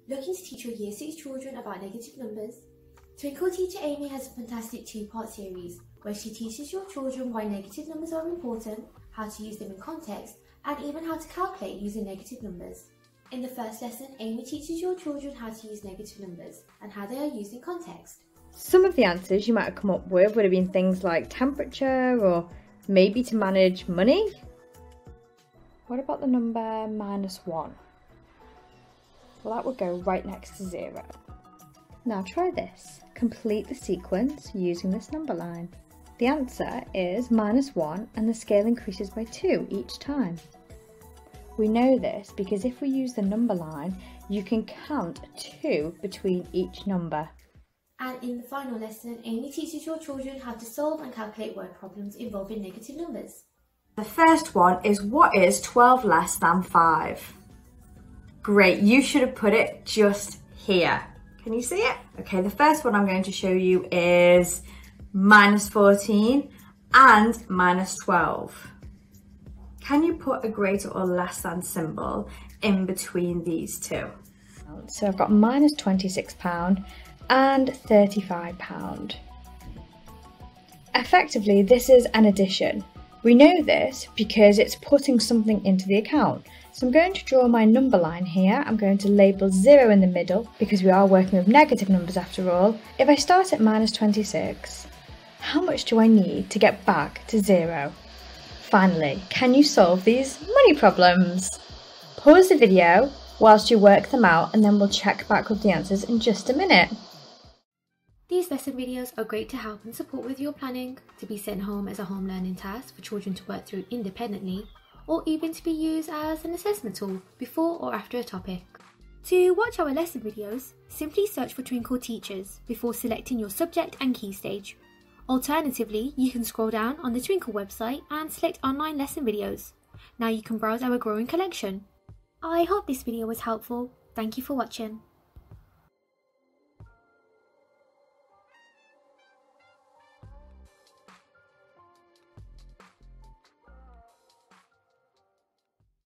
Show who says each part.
Speaker 1: Looking to teach your Year 6 children about negative numbers? Twinkl teacher Aimee has a fantastic two-part series where she teaches your children why negative numbers are important, how to use them in context, and even how to calculate using negative numbers. In the first lesson, Aimee teaches your children how to use negative numbers and how they are used in context.
Speaker 2: Some of the answers you might have come up with would have been things like temperature or maybe to manage money. What about the number -1? Well, that would go right next to 0. Now try this. Complete the sequence using this number line. The answer is -1 and the scale increases by 2 each time. We know this because if we use the number line, you can count 2 between each number.
Speaker 1: And in the final lesson, Aimee teaches your children how to solve and calculate word problems involving negative numbers.
Speaker 3: The first one is, what is 12 less than 5? Great, you should have put it just here. Can you see it? Okay, the first one I'm going to show you is -14 and -12. Can you put a greater or less than symbol in between these two?
Speaker 2: So I've got -£26 and £35. Effectively, this is an addition. We know this because it's putting something into the account. So I'm going to draw my number line here. I'm going to label 0 in the middle because we are working with negative numbers after all. If I start at -26, how much do I need to get back to 0? Finally, can you solve these money problems? Pause the video whilst you work them out and then we'll check back with the answers in just a minute.
Speaker 1: These lesson videos are great to help and support with your planning, to be sent home as a home learning task for children to work through independently, or even to be used as an assessment tool before or after a topic. To watch our lesson videos, simply search for Twinkl Teachers before selecting your subject and key stage. Alternatively, you can scroll down on the Twinkl website and select online lesson videos. Now you can browse our growing collection. I hope this video was helpful. Thank you for watching.